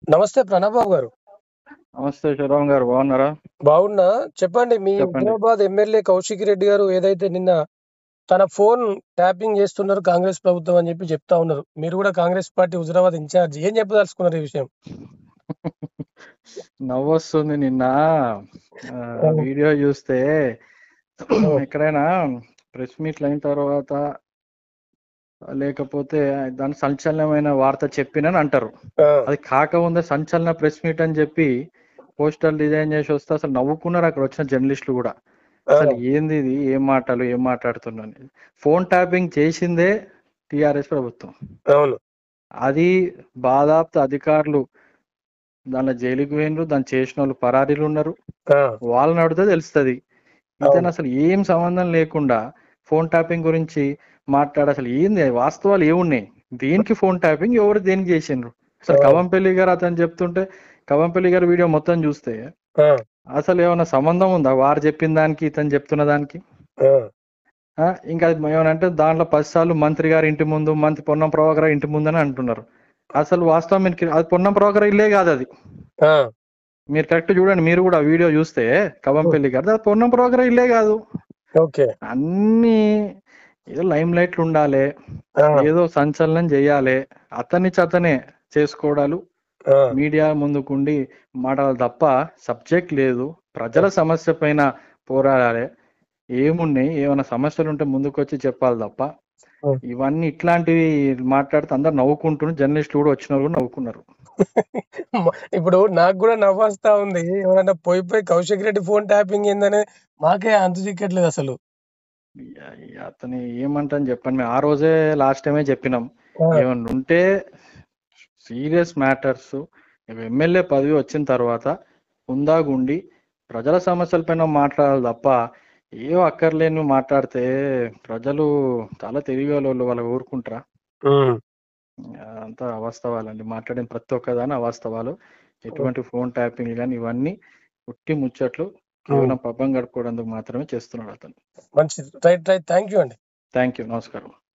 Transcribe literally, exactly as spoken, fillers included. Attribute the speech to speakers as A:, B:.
A: నమస్తే ప్రణబ్ బాబు గారు.
B: నమస్తే శివరామ్ గారు, బాగున్నారా?
A: బాగున్నా. చెప్పండి, మీ
B: చెప్పండి.
A: హుజరాబాద్ ఎమ్మెల్యే కౌశిక్ రెడ్డి గారు ఏదైతే నిన్న తన ఫోన్ ట్యాపింగ్ చేస్తున్నారు కాంగ్రెస్ ప్రభుత్వం అని చెప్పి చెప్తా ఉన్నారు. మీరు కూడా కాంగ్రెస్ పార్టీ హుజరాబాద్ ఇన్ఛార్జ్, ఏం చెప్పదలుచుకున్నారు ఈ విషయం?
B: నవ్వొస్తుంది. నిన్న ఆ, వీడియో చూస్తే ఎక్కడైనా ప్రెస్ మీట్లు అయిన తర్వాత లేకపోతే దాని సంచలనమైన వార్త చెప్పినని అంటారు.
A: ఆ,
B: అది కాకముందే సంచలన ప్రెస్ మీట్ అని చెప్పి పోస్టర్ డిజైన్ చేసి వస్తే అసలు నవ్వుకున్నారు అక్కడ వచ్చిన జర్నలిస్టులు కూడా.
A: ఆ,
B: అసలు ఏంది ఇది, ఏం మాటలు ఏం మాట్లాడుతున్నాను. ఫోన్ ట్యాపింగ్ చేసిందే టిఆర్ఎస్ ప్రభుత్వం.
A: అవును.
B: అది బాధాప్త అధికారులు దానిలో జైలుకి పోయినరు, దాన్ని చేసిన వాళ్ళు పరారీలు ఉన్నారు.
A: ఆ,
B: వాళ్ళని అడిగితే తెలుస్తుంది. ఇతను
A: అవును.
B: అసలు ఏం సంబంధం లేకుండా ఫోన్ ట్యాపింగ్ గురించి మాట్లాడ అసలు ఏంది, వాస్తవాలు ఏమున్నాయి, దేనికి ఫోన్ ట్యాపింగ్, ఎవరు దేనికి చేసిండ్రు. అసలు
A: ఆ,
B: కవంపల్లి గారు అతను చెప్తుంటే కవంపల్లి గారి వీడియో మొత్తం చూస్తే
A: ఆ,
B: అసలు ఏమైనా సంబంధం ఉందా వారు చెప్పిన దానికి ఇతను చెప్తున్న దానికి?
A: ఆ,
B: ఆ, ఇంకా అది ఏమనంటే దాంట్లో పది సార్లు మంత్రి గారి ఇంటి ముందు, మంత్రి పొన్నం ప్రభాకర్ ఇంటి ముందు అని అంటున్నారు. అసలు వాస్తవం మీకు అది పొన్నం ప్రభాకర్ ఇల్లే కాదు. అది
A: ఆ,
B: మీరు కరెక్ట్ చూడండి, మీరు కూడా వీడియో చూస్తే కవంపల్లి గారు అది పొన్నం ప్రభాకర్ ఇల్లే కాదు.
A: ఓకే.
B: అన్ని ఏదో లైమ్ లైట్లు ఉండాలి,
A: ఆ,
B: ఏదో సంచలనం చేయాలి, అతన్ని అతనే చేసుకోవడాలు,
A: ఆ,
B: మీడియా ముందుకుండి మాట్లాడాలి తప్ప సబ్జెక్ట్ లేదు. ప్రజల సమస్య పైన పోరాడాలి. ఏమున్నాయి, ఏమైనా సమస్యలు ఉంటే ముందుకు వచ్చి చెప్పాలి తప్ప
A: ఆ.
B: ఇవన్నీ ఇట్లాంటివి మాట్లాడితే అందరు నవ్వుకుంటున్నారు. జర్నలిస్టులు కూడా వచ్చిన వాళ్ళు నవ్వుకున్నారు.
A: మ- ఇప్పుడు నాకు కూడా నవ్వొస్తా ఉంది. ఎవరన్నా పోయి పోయి కౌశిక్ రెడ్డి ఫోన్ ట్యాపింగ్ ఏందని మాకే అంతు చిక్కట్లేదు అసలు.
B: ఇయ- ఇయ అతని ఏమంటాను చెప్పండి. మేము ఆ రోజే లాస్ట్ టైమే చెప్పినాం,
A: ఆ,
B: ఏమన్నా ఉంటే సీరియస్ మ్యాటర్స్ ఎమ్మెల్యే పదవి వచ్చిన తర్వాత హుందాగుండి ప్రజల సమస్యలపైన మాట్లాడాలి తప్ప ఏవో అక్కర్లేని మాట్లాడితే ప్రజలు చాలా తెలివి వాళ్ళు వాళ్ళు ఊరుకుంటారా?
A: ఉమ్,
B: అంతా అవాస్తవాలండి. మాట్లాడిన ప్రతి ఒక్కదాని అవాస్తవాలు. ఎటువంటి ఫోన్ ట్యాపింగ్ కానీ ఇవన్నీ ఉట్టి ముచ్చట్లు,
A: ఉమ్.
B: కేవలం పబ్బం గడుపుకోవడానికి మాత్రమే చేస్తున్నాడు అతను.
A: మంచిది. రైట్ రైట్ థ్యాంక్ యూ అండి.
B: Thank you. నమస్కారం.